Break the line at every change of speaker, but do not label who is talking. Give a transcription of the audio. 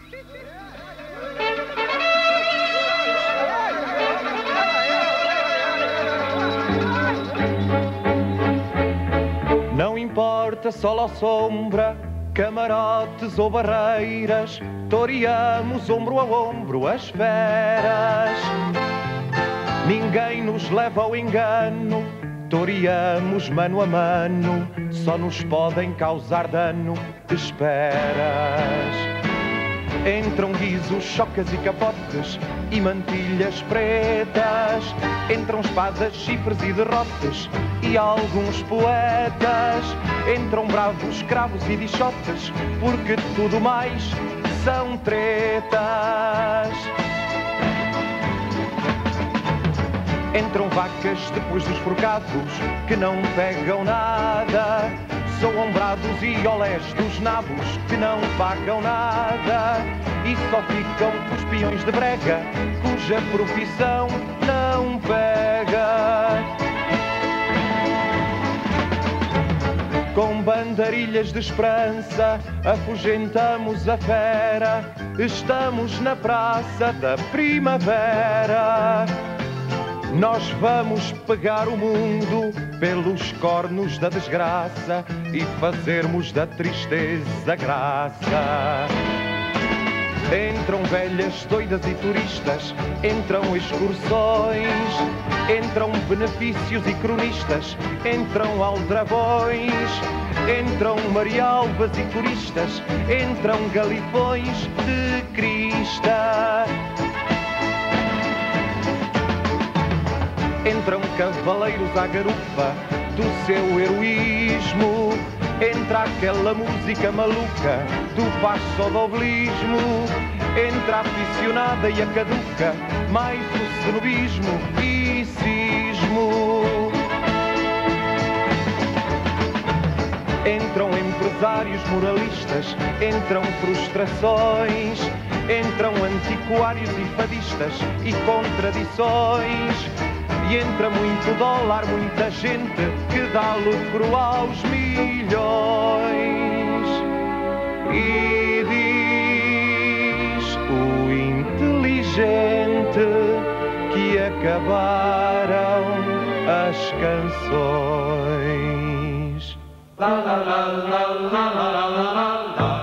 Não importa sol ou sombra, camarotes ou barreiras, toreamos ombro a ombro as feras. Ninguém nos leva ao engano, toreamos mano a mano, só nos podem causar dano esperas. Entram guizos, chocas e capotes e mantilhas pretas, entram espadas, chifres e derrotes e alguns poetas, entram bravos, cravos e bichotes, porque tudo mais são tretas. Entram vacas depois dos forcados que não pegam nada, são ombrados e olés dos nabos que não pagam nada, e só ficam os peões de brega cuja profissão não pega. Com bandarilhas de esperança afugentamos a fera, estamos na praça da primavera. Nós vamos pegar o mundo pelos cornos da desgraça e fazermos da tristeza graça. Entram velhas doidas e turistas, entram excursões, entram benefícios e cronistas, entram aldrabões, entram marialvas e turistas, entram galifões de crista. Entram cavaleiros à garupa do seu heroísmo, entra aquela música maluca do passo-doblismo, entra a aficionada e a caduca, mais o cenobismo e cismo. Entram empresários moralistas, entram frustrações, entram antiquários e fadistas e contradições. E entra muito dólar, muita gente que dá lucro aos milhões. E diz o inteligente que acabaram as canções. La la la la la la la la la.